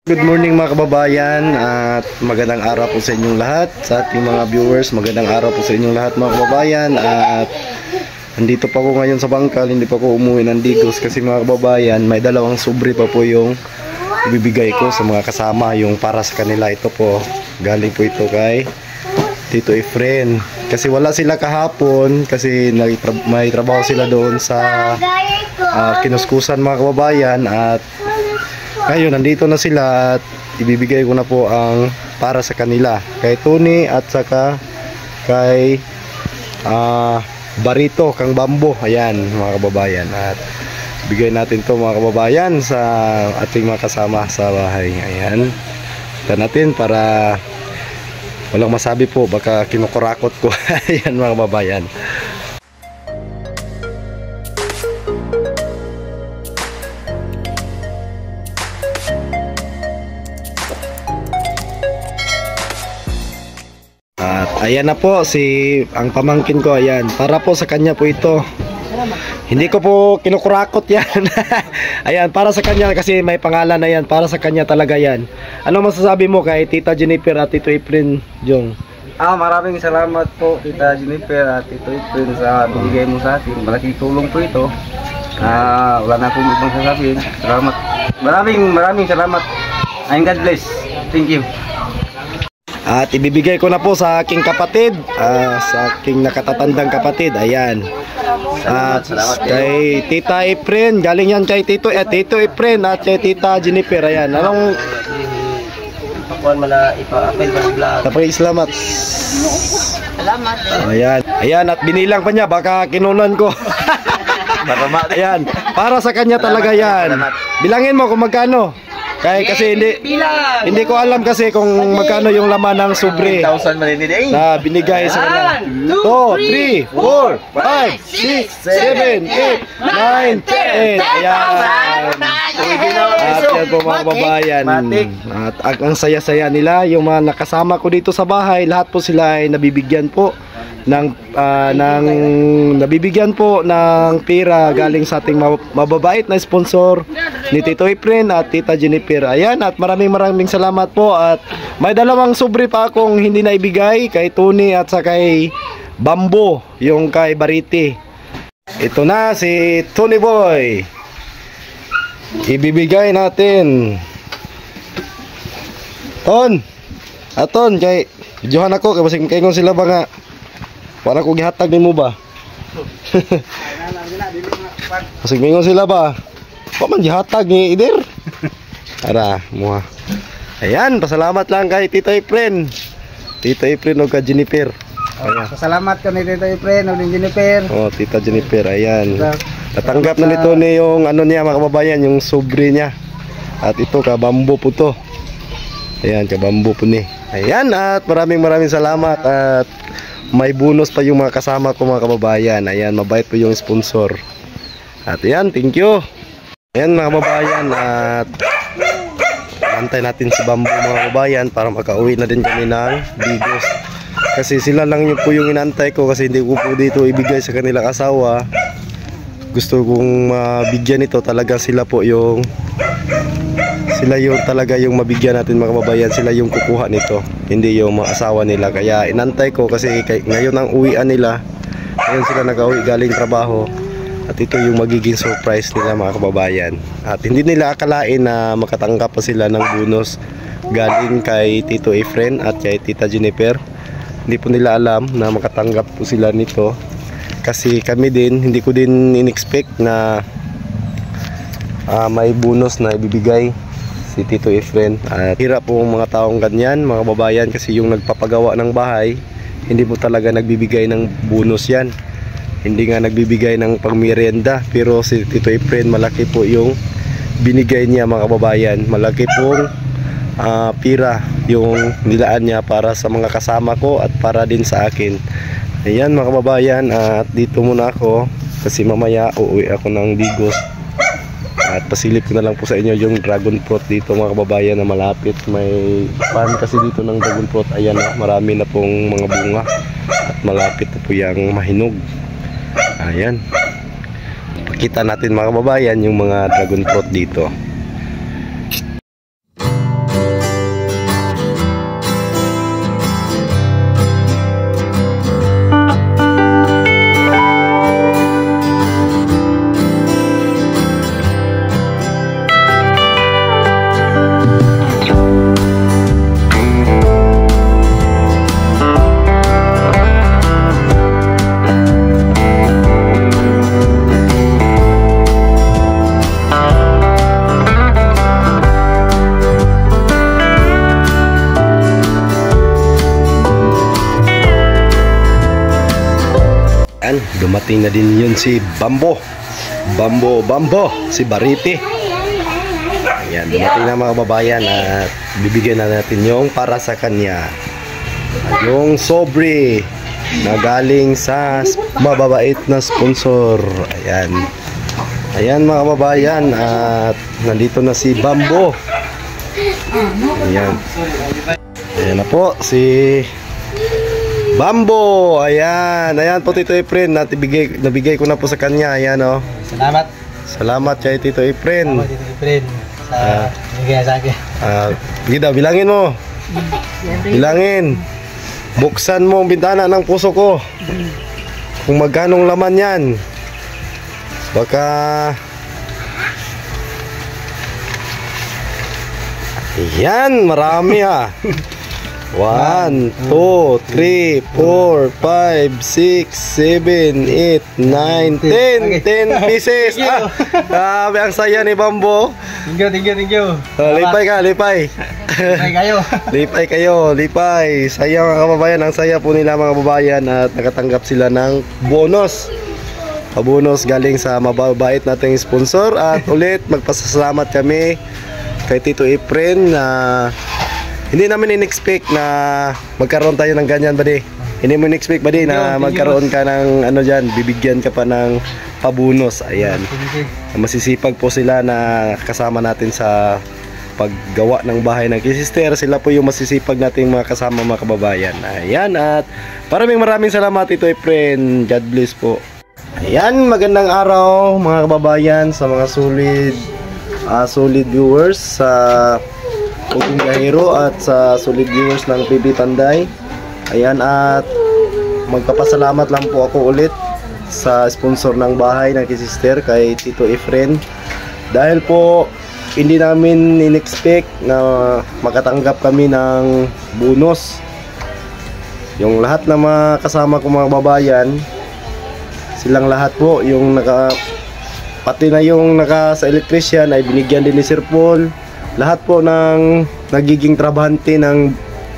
Good morning mga kababayan at magandang araw po sa inyong lahat. Sa ating mga viewers, magandang araw po sa inyong lahat mga kababayan. At andito pa ako ngayon sa bangkal, hindi pa ako umuwi ng Digos kasi mga kababayan, may dalawang sobre pa po yung ibibigay ko sa mga kasama, yung para sa kanila. Ito po, galing po ito kay Tito Efren. Kasi wala sila kahapon kasi may trabaho sila doon sa Kinuskusan mga kababayan. At ngayon, nandito na sila at ibibigay ko na po ang para sa kanila. Kay Tony at saka kay Barito, Kang Bambo. Ayan mga kababayan. At bigay natin to mga kababayan sa ating mga kasama sa bahay. Ayan. Ito natin para walang masabi po, baka kinukurakot ko. Ayan mga kababayan. Ayan na po ang pamangkin ko, ayan. Para po sa kanya po ito. Hindi ko po kinukurakot yan. Ayan, para sa kanya kasi may pangalan na yan. Para sa kanya talaga yan. Ano masasabi mo kay Tita Jennifer at Tito Efren, Jong? Maraming salamat po Tita Jennifer at Tito Efren sa binigay mo sa atin. Malaking tulong po ito. Wala na akong ibang sasabihin. Salamat. Maraming salamat. And God bless. Thank you. At ibibigay ko na po sa aking kapatid, sa aking nakatatandang kapatid. Ayan. At kay Tita Efren, galing yan kay Tito Efren at kay Tita Jennifer. Ayan. Anong salamat. Ayan. Ayan, at binilang pa niya, baka kinunan ko. Ayan, para sa kanya talaga yan. Bilangin mo kung magkano. Kasi hindi ko alam kasi kung magkano yung laman ng sobre na binigay sa kanila. 2, 3, 4, 5, 6, 7, 8, 9, 10. Ayan. At yan po mga kababayan. At ang saya-saya nila, yung mga nakasama ko dito sa bahay, lahat po sila ay nabibigyan po ng pera galing sa ating mababait na sponsor ni Tito Efren at Tita Jennifer. Ayan, at maraming salamat po. At may dalawang sobre pa akong hindi na ibigay kay Tony at sa kay Bambo, yung kay Bariti. Ito na si Tony Boy. Ibibigay natin. Aton kay Johan ako kay basig kay sila ba nga wala ko gihatag nimo ba? Basig mingon sila ba? Pa man gihatag ni Ider. Ara, muha. Ayan, pasalamat lang kay Tito Efren. Tito Efren o kay Jennifer. Salamat ko ni Tito Efren o ni Jennifer. Oh, Tita Jennifer, ayan. Natanggap na nito ni yung ano niya mga kababayan, yung sobre niya. At ito ka Bambo po to. Ayan, ka Bambo po ni. Ayan, at maraming salamat. At may bonus pa yung mga kasama ko mga kababayan. Ayan, mabait po yung sponsor. At ayan, thank you. Ayan mga kababayan, at antay natin si Bambo mga kababayan para makauwi na din kami ng Digos. Kasi sila lang po yung inantay ko kasi hindi ko po dito ibigay sa kanilang asawa. Gusto kong mabigyan ito talaga sila po yung talaga yung mabigyan natin mga kababayan. Sila yung kukuha nito, hindi yung mga asawa nila. Kaya inantay ko kasi ngayon ang uwian nila. Ngayon sila nag-uwi galing trabaho. At ito yung magiging surprise nila mga kababayan. At hindi nila akalain na makatanggap pa sila ng bonus galing kay Tito Efren at kay Tita Jennifer. Hindi po nila alam na makatanggap po sila nito. Kasi kami din, hindi ko din in-expect na may bonus na ibibigay si Tito Efren. At hirap po mga taong ganyan mga kababayan kasi yung nagpapagawa ng bahay, hindi po talaga nagbibigay ng bonus yan. Hindi nga nagbibigay ng pangmerienda. Pero si Tito Efren, malaki po yung binigay niya mga kababayan. Malaki pong pira yung nilaan niya para sa mga kasama ko at para din sa akin. Ayan mga kababayan, at dito muna ako kasi mamaya uuwi ako ng Digos. At pasilip ko na lang po sa inyo yung dragon fruit dito mga kababayan na malapit. May pan kasi dito ng dragon fruit. Ayan na, marami na pong mga bunga at malapit na po yung mahinog. Ayan, pakita natin mga kababayan yung mga dragon fruit dito. dumating na din yun si Bambo, si Bariti. Ayan, dumating na mga kababayan at bibigyan na natin yung para sa kanya, yung sobre na galing sa mababait na sponsor. Ayan mga kababayan, at nandito na si Bambo. Ayan na po si Bambo. Ayan po Tito Efren, nabigay ko na po sa kanya. Ayan o. Salamat kay Tito Efren. Tito Efren sa bigay sa akin. Sige daw, bilangin mo. Bilangin. Buksan mo ang bintana ng puso ko. Kung magkanong laman yan. Baka yan, marami ha. 1, 2, 3, 4, 5, 6, 7, 8, 9, 10 pieces. Grabe, ang saya ni Bambo. Thank you. Lipay ka, lipay. Lipay. Saya mga kababayan, ang saya po nila mga kababayan, at nakatanggap sila ng bonus. Bonus galing sa mababait nating sponsor. At ulit magpasalamat kami kay Tito Efren na hindi namin in-expect na magkaroon tayo ng ganyan, buddy. Hindi mo in-expect, buddy, na magkaroon ka ng ano dyan, bibigyan ka pa ng pabonus. Ayan, masisipag po sila na kasama natin sa paggawa ng bahay ng Kisister. Sila po yung masisipag nating mga kasama mga kababayan. Ayan, at maraming salamat Tito Efren. God bless po. Ayan, magandang araw mga kababayan, sa mga solid viewers sa Ugong Gahiro at sa solid viewers ng PB Tanday. Ayan, at magpapasalamat lang po ako ulit sa sponsor ng bahay ng Kisister, kay Tito Efren, dahil po hindi namin in-expect na makatanggap kami ng bonus. Yung lahat na mga kasama ko mga babayan, silang lahat po, yung pati na yung sa electrician ay binigyan din ni Sir Paul. Lahat po ng nagiging trabahante ng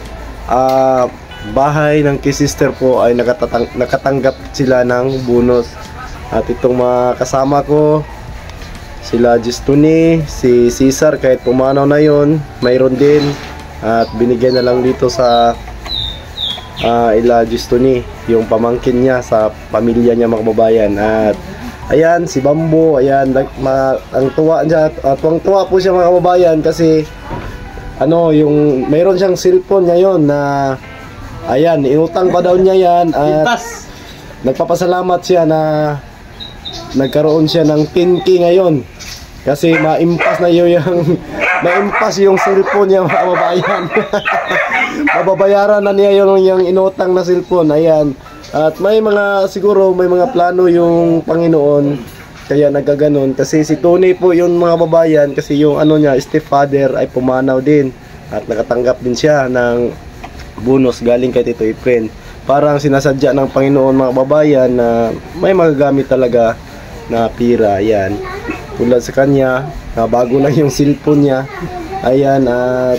bahay ng Kisister po ay nakatanggap sila ng bonus. At itong mga kasama ko, sila Justuni, si Cesar, kahit pumanaw na yon, mayroon din. At binigyan na lang dito sa ila Justuni, yung pamangkin niya sa pamilya niya mga kababayan. At ayan, si Bambo, ayan, ang tuwa niya, tuwang-tuwa po siya mga kababayan, kasi yung mayroon siyang cellphone ngayon na ayan, inutang pa daw niya yan, at nagpapasalamat siya na nagkaroon siya ng 10K ngayon, kasi maimpas yung cellphone niya mga kababayan. Mababayaran na niya yung inutang na cellphone. Ayan. At siguro may mga plano yung Panginoon, kaya nagkaganon. Kasi si Tony po yun mga babayan, kasi yung stepfather ay pumanaw din. At nakatanggap din siya ng bonus galing kay Tito Efren. Parang sinasadya ng Panginoon mga babayan na may magagamit talaga na pira. Ayan. Tulad sa kanya, bago lang yung cellphone niya. Ayan, at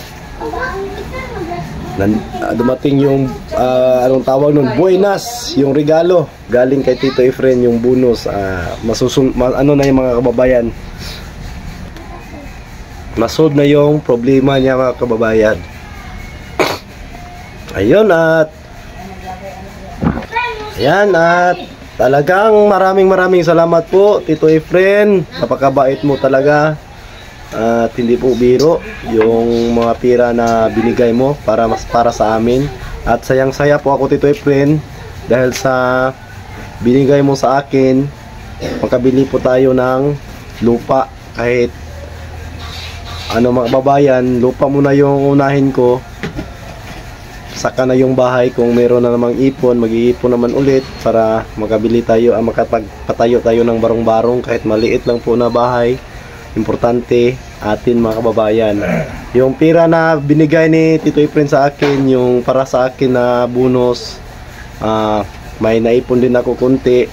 dumating yung anong tawag nun, buenas, yung regalo galing kay Tito Efren, yung bonus. Na yung mga kababayan, masolve na yung problema niya mga kababayan. Ayun, at talagang maraming salamat po Tito Efren, napakabait mo talaga. At hindi po biro yung mga pira na binigay mo para sa amin. At sayang-saya po ako Tito Efren, dahil sa binigay mo sa akin, makabili po tayo ng lupa. Kahit mga babayan, lupa muna yung unahin ko, saka na yung bahay. Kung meron na namang ipon, mag-iipon naman ulit para makabili tayo, makapagpatayo tayo ng barong-barong, kahit maliit lang po na bahay. Importante atin mga kababayan. Yung pira na binigay ni Tito Efren sa akin, yung para sa akin na bonus, may naipon din ako konti.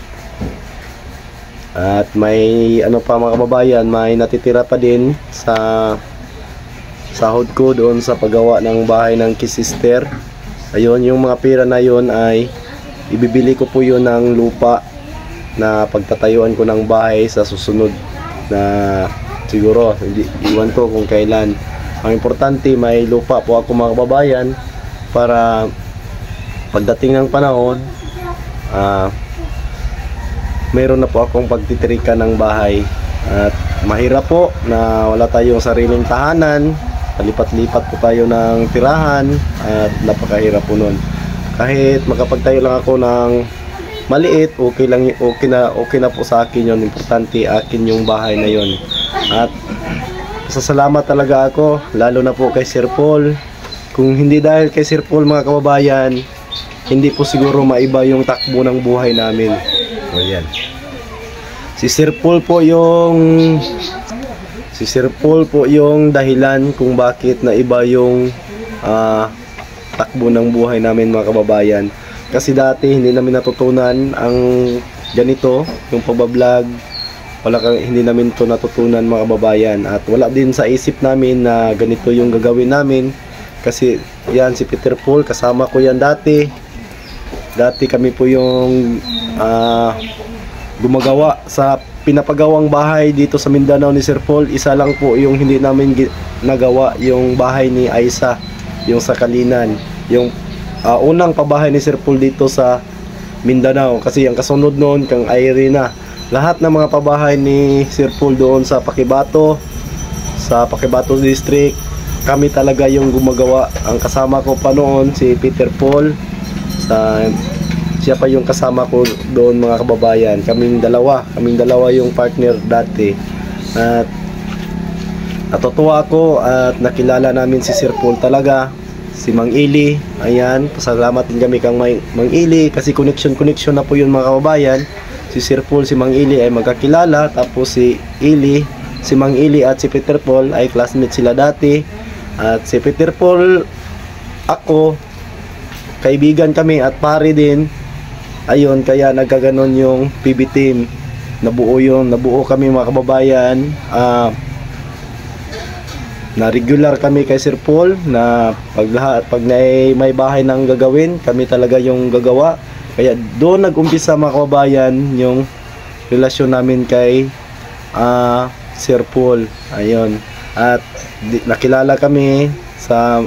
At may pa mga kababayan, may natitira pa din sa sahod ko doon sa paggawa ng bahay ng Kisister. Ayun, yung mga pira na yun ay ibibili ko po yun ng lupa na pagtatayuan ko ng bahay sa susunod na siguro, hindi iwan ko kung kailan. Ang importante, may lupa po ako mga kababayan para pagdating ng panahon, mayroon na po akong pagtitirikan ng bahay. At mahirap po na wala tayong sariling tahanan, palipat-lipat po tayo ng tirahan at napakahirap po nun. Kahit makapagtayo lang ako ng maliit, okay na po sa akin yun. Importante akin yung bahay na yun. At pasasalamat talaga ako, lalo na po kay Sir Paul. Kung hindi dahil kay Sir Paul mga kababayan, hindi po siguro maiba yung takbo ng buhay namin. O yan. Si Sir Paul po yung dahilan kung bakit naiba yung takbo ng buhay namin mga kababayan. Kasi dati hindi namin natutunan ang ganito, yung pagbablog. Hindi namin to natutunan mga kababayan. At wala din sa isip namin na ganito yung gagawin namin. Kasi yan, si Peter Paul, kasama ko yan dati. Dati kami po yung gumagawa sa pinapagawang bahay dito sa Mindanao ni Sir Paul. Isa lang po yung hindi namin nagawa, yung bahay ni Aisa, yung sa Kalinan, yung unang pabahay ni Sir Paul dito sa Mindanao. Kasi ang kasunod noon kang Irina. Lahat ng mga pabahay ni Sir Paul doon sa Paquibato District, kami talaga yung gumagawa. Ang kasama ko pa noon si Peter Paul, siya pa yung kasama ko doon mga kababayan. Kaming dalawa yung partner dati. At natutuwa ako at nakilala namin si Sir Paul talaga, si Mang Ili. Ayan, pasalamat din kami kang Mang Ili kasi connection na po yun mga kababayan. Si Sir Paul, si Mang Ili ay magkakilala, tapos si Mang Ili at si Peter Paul ay classmate sila dati. At si Peter Paul, ako, kaibigan kami at pare din. Ayun, kaya nagkaganon yung PB team. Nabuo kami mga kababayan. Na regular kami kay Sir Paul na pag may bahay nang gagawin, kami talaga yung gagawa. Kaya doon nag-umpisa mga kababayan yung relasyon namin kay Sir Paul. Ayun. At nakilala kami sa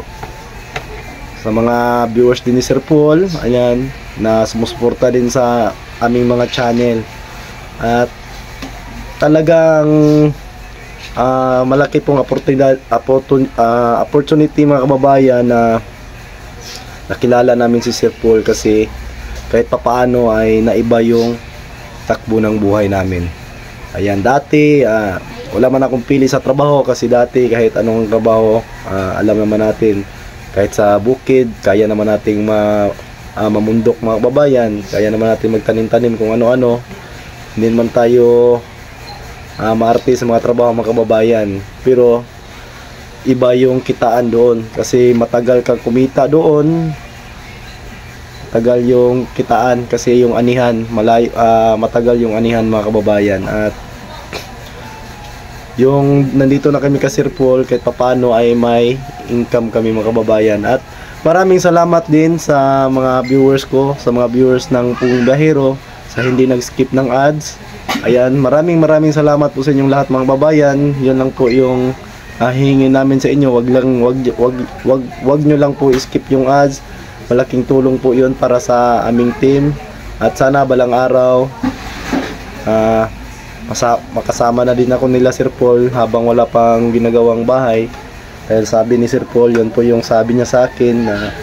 mga viewers din ni Sir Paul. Ayan, na sumusuporta din sa aming mga channel. At talagang malaki pong opportunity mga kababayan na nakilala namin si Sir Paul kasi kahit papaano ay naiba yung takbo ng buhay namin. Ayan, dati wala man akong pili sa trabaho kasi dati kahit anong trabaho, alam naman natin, kahit sa bukid kaya naman nating mamundok mga kababayan, kaya naman natin magtanim-tanim kung ano-ano. Hindi naman tayo maarte sa mga trabaho mga kababayan, pero iba yung kitaan doon kasi matagal kang kumita doon. Tagal yung kitaan kasi yung anihan, matagal yung anihan mga kababayan. At yung nandito na kami kay Sir Paul, kahit papano ay may income kami mga kababayan. At maraming salamat din sa mga viewers ko, sa mga viewers ng Punggahero, sa hindi nag-skip ng ads. Ayan, maraming salamat po sa inyong lahat mga kababayan. Yun lang po yung hihingin namin sa inyo. Wag nyo lang po skip yung ads. Malaking tulong po yun para sa aming team. At sana balang araw makasama na din ako nila Sir Paul habang wala pang ginagawang bahay. Dahil sabi ni Sir Paul, yun po yung sabi niya sa akin na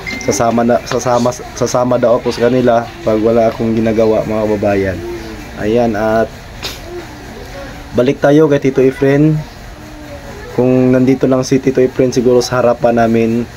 sasama daw ako sa kanila pag wala akong ginagawa mga kababayan. Ayan, at balik tayo kay Tito Efren. Kung nandito lang si Tito Efren siguro sa harapan namin,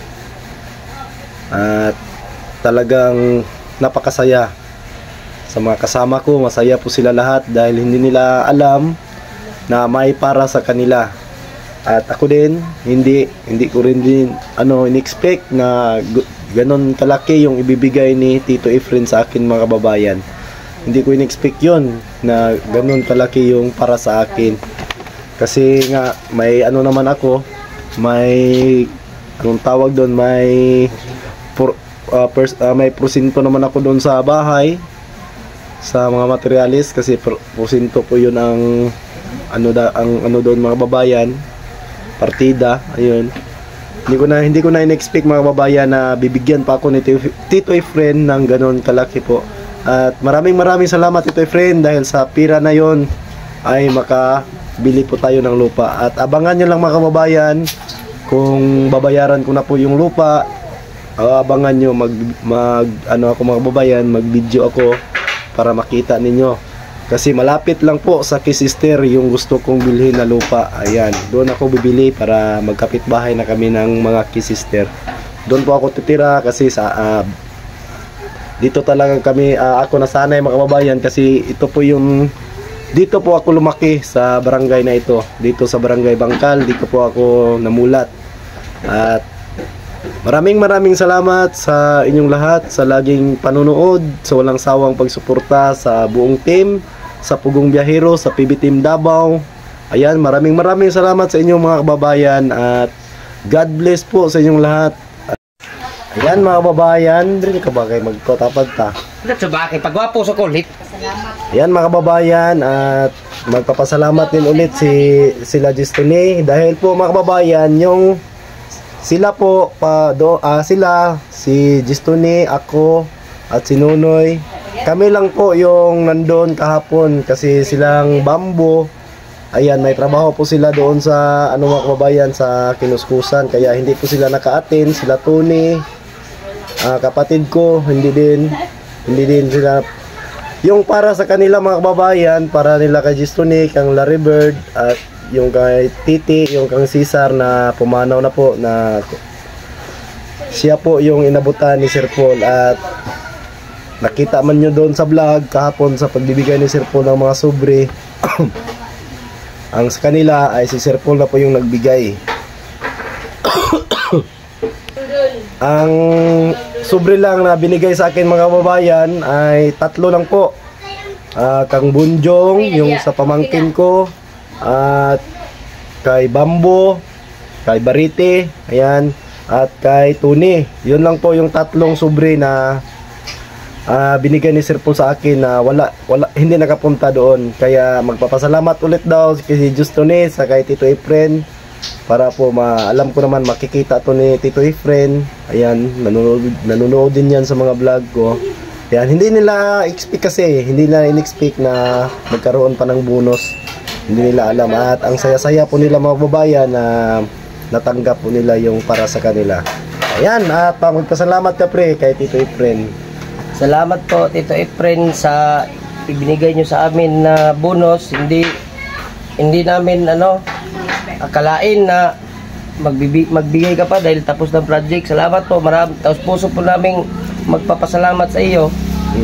at talagang napakasaya sa mga kasama ko. Masaya po sila lahat dahil hindi nila alam na may para sa kanila. At ako din, hindi ko rin din in-expect na ganon kalaki yung ibibigay ni Tito Efren sa akin mga kababayan. Hindi ko in-expect yun na ganon kalaki yung para sa akin. Kasi nga may naman ako, may kung tawag doon, may porsyento naman ako doon sa bahay. sa mga materialis kasi porsinto po yun ang ano doon mga babayan, partida, ayun. Hindi ko na in-expect mga babayan na bibigyan pa ako ni Tito Efren ng ganon kalaki po. At maraming salamat Tito Efren dahil sa pira na yon ay makabili po tayo ng lupa. At abangan nyo lang mga kababayan kung babayaran ko na po yung lupa. Abangan nyo ako mga kababayan, mag-video ako para makita ninyo. Kasi malapit lang po sa Kisister yung gusto kong bilhin na lupa. Ayan, doon ako bibili para magkapitbahay na kami ng mga Kisister. Doon po ako titira kasi dito talaga kami, ako nasanay mga kababayan kasi ito po yung, dito po ako lumaki sa barangay na ito. Dito sa barangay Bangkal, dito po ako namulat. At maraming salamat sa inyong lahat sa laging panunood, sa walang sawang pagsuporta sa buong team, sa Pugong Biyahero, sa PB Team Davao. Ayan, maraming salamat sa inyong mga kababayan at God bless po sa inyong lahat. Ayan mga kababayan, dili ka ba kayo magtotapad ta? Sa bakit pagwapo sa kulit. Ayan mga kababayan, at magpapasalamat din ulit sila Justine dahil po mga kababayan, yung sila po sila si Justine, ako at si Nunoy, kami lang po yung nandun kahapon kasi silang Bambo, ayan, may trabaho po sila doon sa mga kababayan sa Kinuskusan, kaya hindi po sila naka-attend. Sila Tony, kapatid ko, hindi din sila. Yung para sa kanila mga kababayan, para nila kay Justine, kang Larry Bird, at yung kay Titi, yung kang Cesar na pumanaw na po, na siya po yung inabutan ni Sir Paul. At nakita man nyo doon sa vlog kahapon sa pagbibigay ni Sir Paul ng mga sobre. Ang sa kanila ay si Sir Paul na po yung nagbigay. Ang sobre lang na binigay sa akin mga kababayan ay 3 lang po. Kang Bunjong, yung sa pamangkin ko, at kay Bambo, kay Barite, ayan, at kay Tony. Yun lang po yung 3 sobre na binigay ni Sir Paul sa akin na hindi nakapunta doon. Kaya magpapasalamat ulit daw kay Justine sa kay Tito Efren para po alam ko naman makikita to ni Tito Efren. Ayan, nanonood din yan sa mga vlog ko. Ayan, hindi nila expect kasi, hindi nila in-expect na magkaroon pa ng bonus. Hindi nila alam, at ang saya-saya po nila mga babayan na natanggap po nila yung para sa kanila. Ayan, at magpasalamat ka pre kay Tito Efren. Salamat po Tito Efren sa ibinigay nyo sa amin na bonus. Hindi namin akalain na magbigay ka pa dahil tapos ng project. Salamat po, marami. Tapos puso po namin magpapasalamat sa iyo.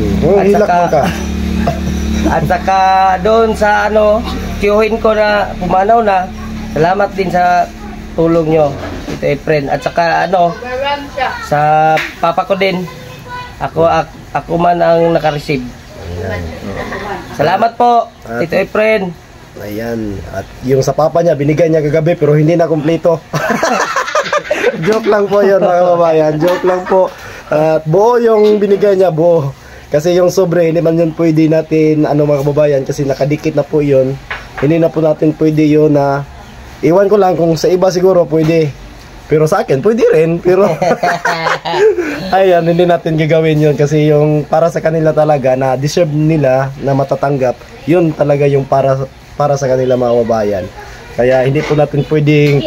At saka doon sa tiyuhin ko na pumanaw na, salamat din sa tulong nyo Tito Efren. At saka sa papa ko din, ako man ang naka-receive. Salamat po Tito Efren. Ayan, at yung sa papa niya binigay niya kagabi pero hindi na kumpleto. Joke lang po yun mga kababayan, joke lang po. At buo yung binigay niya, buo. Kasi yung sobre hindi man yun pwede natin mga kababayan kasi nakadikit na po yun. Hindi na po natin pwede yun na iwan ko lang kung sa iba siguro pwede. Pero sa akin, pwede rin. Pero, ayan, hindi natin gagawin yun. Kasi yung para sa kanila talaga, na deserve nila na matatanggap, yun talaga yung para sa kanila mga kababayan. Kaya hindi po natin pwedeng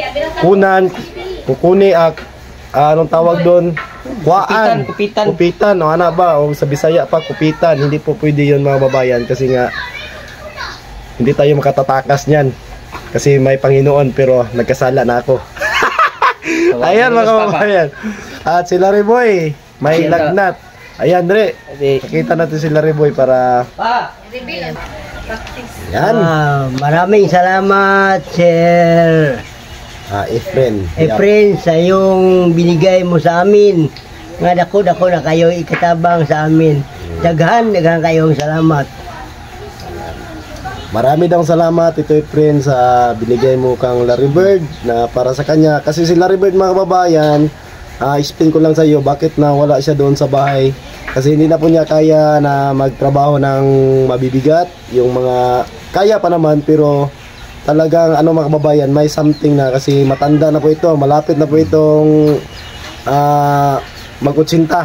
anong tawag doon? Kupitan. O ano ba? O sa Bisaya pa, kupitan. Hindi po pwede yun mga kababayan. Kasi nga, hindi tayo makatatakas niyan. Kasi may Panginoon, pero nagkasala na ako. Ayan mga kababayan. At si Larry Boy may lagnat. Ayan Dre, nakita natin si Larry Boy para yan. Maraming salamat Sir Efren sa yung binigay mo sa amin. Nga dako na kayo ikatabang sa amin. Daghan kayong salamat. Marami daw salamat Tito Efren sa binigay mo kang Larry Bird na para sa kanya. Kasi si Larry Bird mga kababayan, explain ko lang sa iyo bakit na wala siya doon sa bahay. Kasi hindi na po niya kaya na magtrabaho ng mabibigat. Yung mga kaya pa naman, pero talagang ano mga kababayan, may something na kasi matanda na po ito, malapit na po itong mag-80.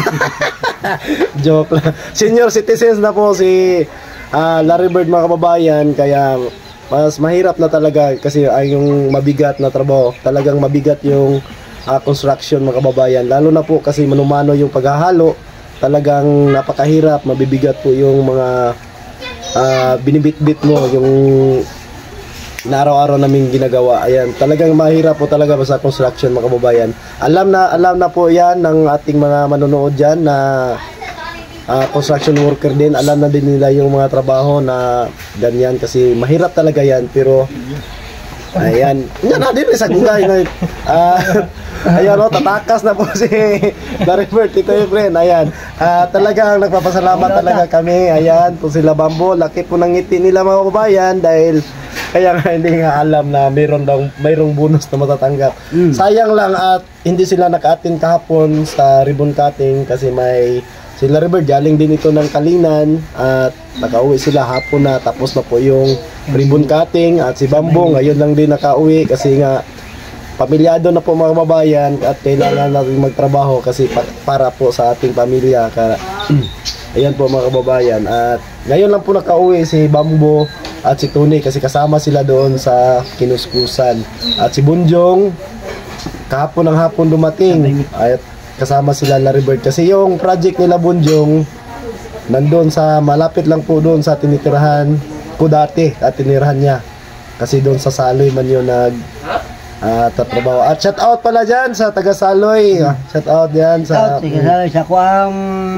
Joke lang. Senior citizens na po si Larry Bird mga kababayan, kaya mas mahirap na talaga kasi ay yung mabigat na trabaho. Talagang mabigat yung construction mga kababayan. Lalo na po kasi manumano yung paghahalo. Talagang napakahirap, mabibigat po yung mga binibitbit mo, yung araw-araw naming ginagawa. Ayan, talagang mahirap po talaga sa construction mga kababayan. Alam na po yan ng ating mga manonood dyan na construction worker din. Alam na din nila yung mga trabaho na ganyan kasi mahirap talaga yan. Pero ayan, yan na din sa gugay na ayan o, tatakas na po si Larry Bird, Tito Efren. Ayan, talagang nagpapasalamat talaga kami. Ayan, po sila Bambo, laki po ng ngiti nila mga kababayan dahil kaya nga hindi nga alam na mayroong bonus na matatanggap. Sayang lang at hindi sila naka-attend kahapon sa ribbon cutting kasi si Larry Bird galing din ito ng Kalinan at nakauwi sila hapon na, tapos na po yung ribbon cutting. At si Bambo ngayon lang din nakauwi kasi nga pamilyado na po mga kababayan at kailangan natin magtrabaho kasi para po sa ating pamilya. Ayan po mga kababayan, at ngayon lang po nakauwi si Bambo at si Tony kasi kasama sila doon sa Kinuskusan. At si Bunjong kahapon ng hapon dumating at kasama sila Larry Bird kasi yung project nila Bunjong nandun sa malapit lang po doon sa tinitirahan ko dati at tinirahan niya kasi doon sa Saloy man yun tatrabaho. At shout out pala dyan sa taga Saloy, shout out dyan sa sa kuang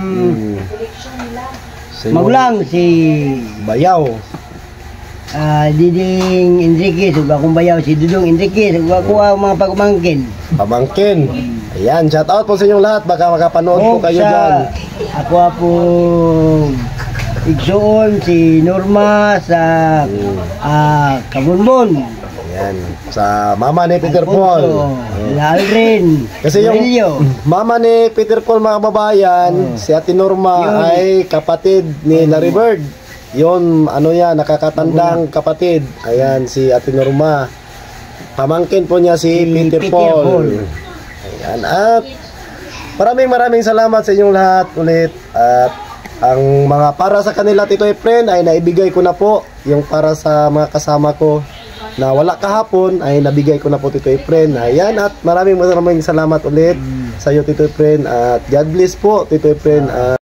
magulang si Bayaw, Diding Enriquez, ug akong bayaw si Dudong Enriquez, ug ako ang mga pagmangkin. pamangkin. Ayan, shout out po sa inyong lahat, baka makapanood po kayo dyan. Ako po igsoon si Norma sa Kabunbon. Ayan, sa mama ni Peter Paul. Alrin. Kasi yung mama ni Peter Paul mga kababayan, si Ate Norma ay kapatid ni Larry Bird. Yun, ano yan, nakakatandang kapatid. Ayan, si Ate Norma. Pamangkin po niya si Peter Paul. Ayan, at maraming salamat sa inyong lahat ulit. At ang mga para sa kanila Tito Efren ay naibigay ko na po. Yung para sa mga kasama ko na wala kahapon ay nabigay ko na po Tito Efren. Ayan, at maraming salamat ulit sa iyo Tito Efren. At God bless po Tito Efren.